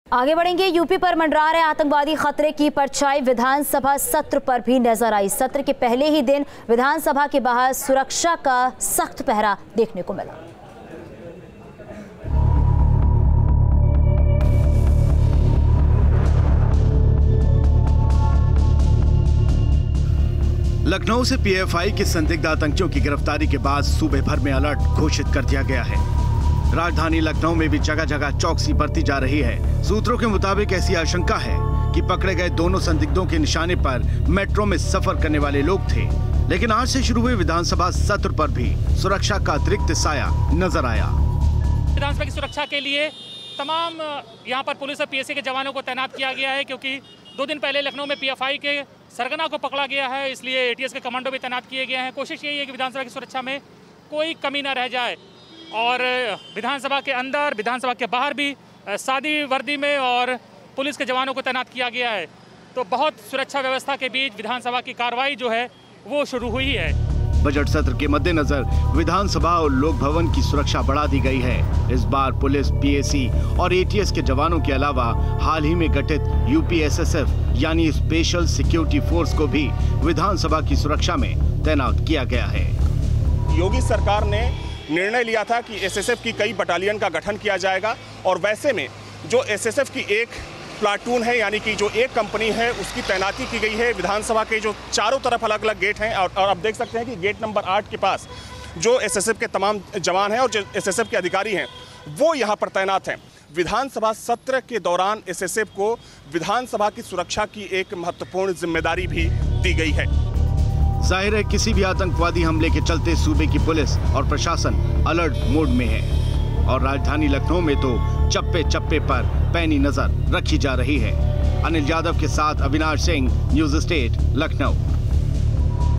आगे बढ़ेंगे। यूपी पर मंडरा रहे आतंकवादी खतरे की परछाई विधानसभा सत्र पर भी नजर आई। सत्र के पहले ही दिन विधानसभा के बाहर सुरक्षा का सख्त पहरा देखने को मिला। लखनऊ से पीएफआई के संदिग्ध आतंकियों की गिरफ्तारी के बाद सूबे भर में अलर्ट घोषित कर दिया गया है। राजधानी लखनऊ में भी जगह जगह चौकसी बरती जा रही है। सूत्रों के मुताबिक ऐसी आशंका है कि पकड़े गए दोनों संदिग्धों के निशाने पर मेट्रो में सफर करने वाले लोग थे। लेकिन आज से शुरू हुए विधानसभा सत्र पर भी सुरक्षा का अतिरिक्त साया नजर आया। विधानसभा की सुरक्षा के लिए तमाम यहाँ पर पुलिस और पीएसए के जवानों को तैनात किया गया है, क्योंकि 2 दिन पहले लखनऊ में पीएफआई के सरगना को पकड़ा गया है, इसलिए एटीएस के कमांडो भी तैनात किए गए हैं। कोशिश यही है कि विधानसभा की सुरक्षा में कोई कमी न रह जाए और विधानसभा के अंदर, विधानसभा के बाहर भी सादी वर्दी में और पुलिस के जवानों को तैनात किया गया है। तो बहुत सुरक्षा व्यवस्था के बीच विधानसभा की कार्रवाई जो है वो शुरू हुई है। बजट सत्र के मद्देनजर विधानसभा और लोक भवन की सुरक्षा बढ़ा दी गई है। इस बार पुलिस, पीएसी और एटीएस के जवानों के अलावा हाल ही में गठित यूपी एसएसएफ यानी स्पेशल सिक्योरिटी फोर्स को भी विधानसभा की सुरक्षा में तैनात किया गया है। योगी सरकार ने निर्णय लिया था कि एसएसएफ की कई बटालियन का गठन किया जाएगा और वैसे में जो एसएसएफ की एक प्लाटून है यानी कि जो एक कंपनी है उसकी तैनाती की गई है। विधानसभा के जो चारों तरफ अलग अलग गेट हैं और आप देख सकते हैं कि गेट नंबर 8 के पास जो एसएसएफ के तमाम जवान हैं और जो एसएसएफ के अधिकारी हैं वो यहाँ पर तैनात हैं। विधानसभा सत्र के दौरान एसएसएफ को विधानसभा की सुरक्षा की एक महत्वपूर्ण जिम्मेदारी भी दी गई है। जाहिर है किसी भी आतंकवादी हमले के चलते सूबे की पुलिस और प्रशासन अलर्ट मोड में है और राजधानी लखनऊ में तो चप्पे चप्पे पर पैनी नजर रखी जा रही है। अनिल यादव के साथ अविनाश सिंह, न्यूज़ स्टेट, लखनऊ।